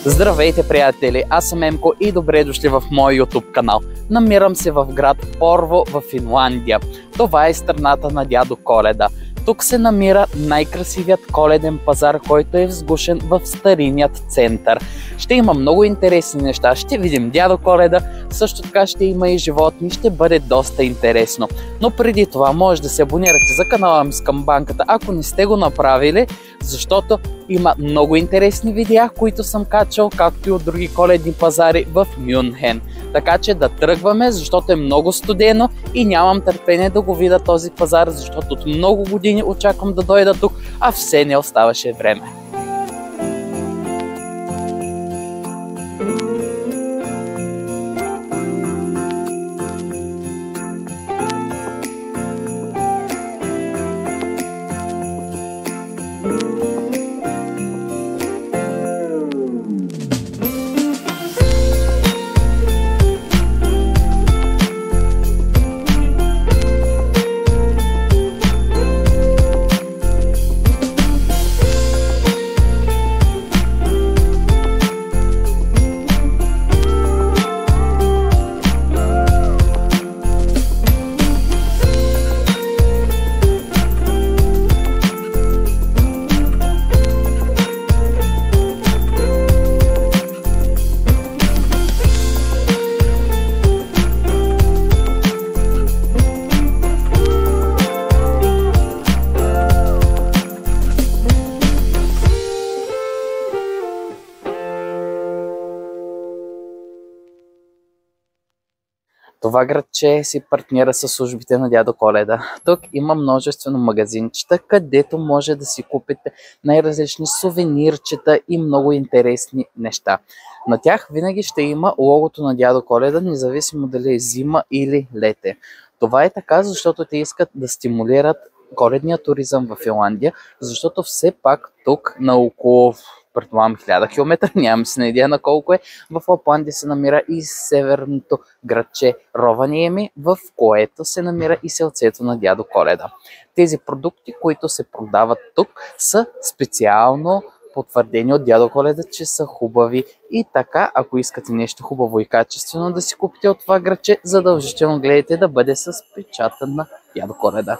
Здравейте, приятели! Аз съм Емко и добре дошли в моя YouTube канал. Намирам се в град Порво в Финландия. Това е страната на дядо Коледа. Тук се намира най-красивият коледен пазар, който е сгушен в старинният център. Ще има много интересни неща. Ще видим дядо Коледа, също така ще има и животни, ще бъде доста интересно. Но преди това може да се абонирате за канала ми с камбанката, ако не сте го направили, защото има много интересни видеа, които съм качал, както и от други коледни пазари в Мюнхен. Така че да тръгваме, защото е много студено и нямам търпение да го видя този пазар, защото от много години очаквам да дойда тук, а все не оставаше време. Това градче си партнира с службите на дядо Коледа. Тук има множествено магазинчета, където може да си купите най-различни сувенирчета и много интересни неща. На тях винаги ще има логото на дядо Коледа, независимо дали е зима или лете. Това е така, защото те искат да стимулират коледния туризъм в Финландия, защото все пак тук на около предполагам 1000 км, нямам си на идея на колко е, в Лапландия се намира и северното градче Рованиеми, в което се намира и селцето на дядо Коледа. Тези продукти, които се продават тук, са специално потвърдени от дядо Коледа, че са хубави и така, ако искате нещо хубаво и качествено да си купите от това градче, задължително гледайте да бъде с печата на дядо Коледа.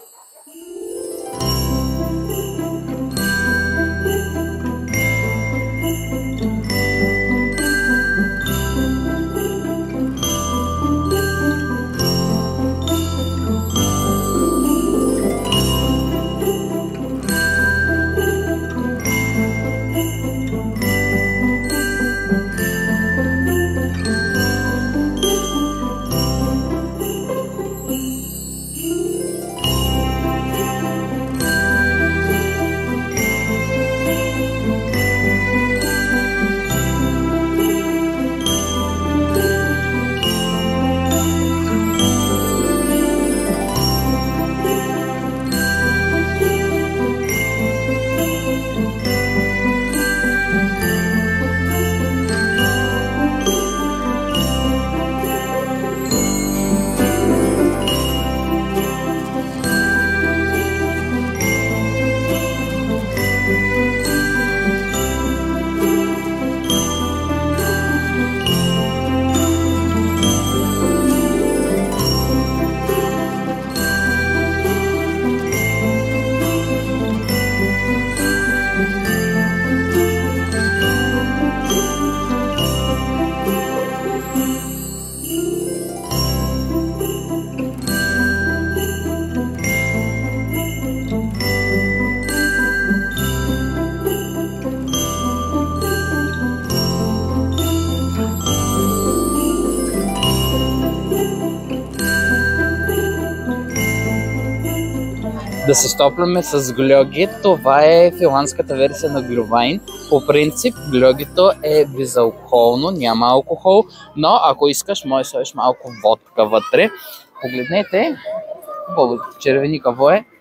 Да се стопляме с гльоги. Това е финландската версия на глювайн. По принцип гльогито е безалкохолно, няма алкохол, но ако искаш, може да сложиш малко водка вътре. Погледнете, хубаво червеникаво е.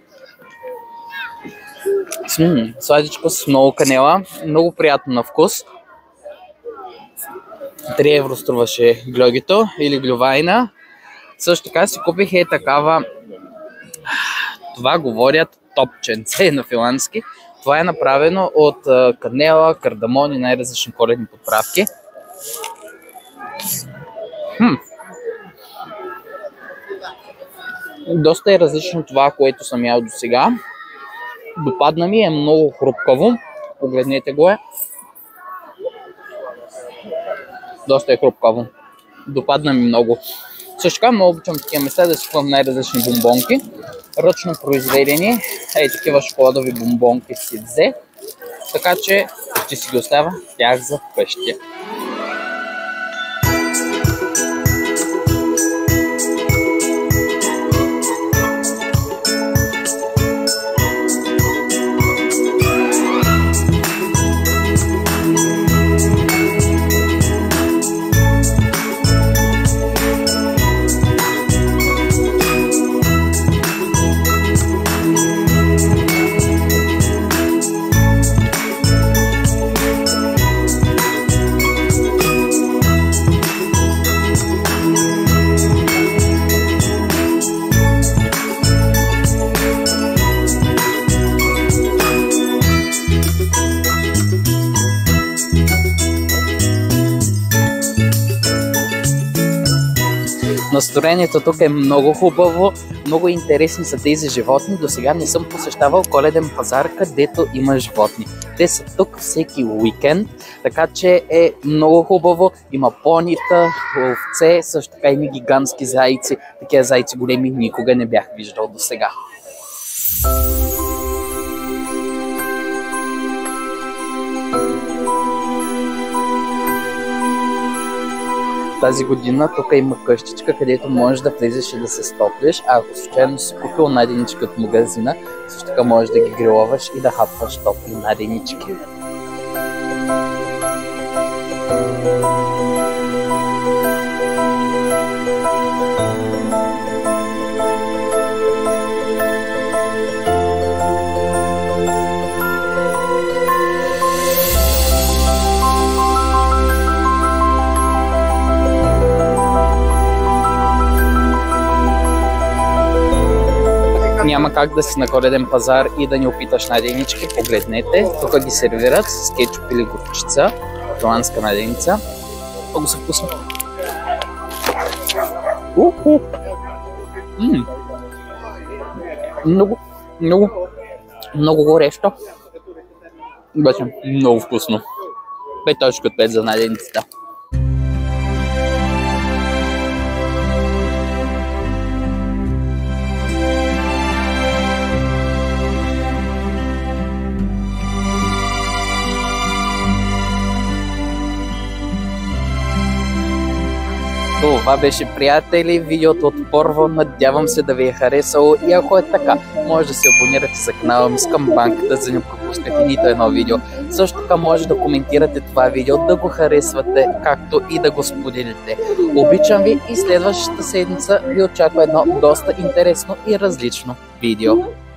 Сладичко с много канела, много приятно на вкус. 3 евро струваше гльогито или глювайна. Също така си купих такава, това говорят топченце на финландски. Това е направено от канела, кардамон и най-различни коледни подправки. Доста е различно това, което съм ял до сега. Допадна ми, е много хрупкаво. Погледнете го е. Доста е хрупкаво. Допадна ми много. Също така много обичам такива места да си купувам най-различни бомбонки. Ръчно произведени. Ей, такива шоколадови бомбонки си взе. Така че ще си ги оставя тях за вкъщи. Настроението тук е много хубаво, много интересни са тези животни. До сега не съм посещавал коледен пазар, където има животни. Те са тук всеки уикенд, така че е много хубаво. Има понита, овце, също така и гигантски зайци. Такива зайци големи никога не бях виждал до сега. Тази година тук има къщичка, където можеш да влезеш и да се стоплиш. А ако случайно си купил наденички от магазина, също така можеш да ги гриловаш и да хапваш топли наденички. Няма как да си на коледен пазар и да не опиташ наденички. Погледнете, тук ги сервират с кетчуп или горчица, ирландска наденица. Много са вкусни. Много горещо. Беше много вкусно. 5 точки от 5 за наденицата. Това беше, приятели, видеото от Порво. Надявам се да ви е харесало и ако е така, може да се абонирате за канала ми с камбанката, за да не пропускате нито едно видео. Също така може да коментирате това видео, да го харесвате, както и да го споделите. Обичам ви и следващата седмица ви очаква едно доста интересно и различно видео.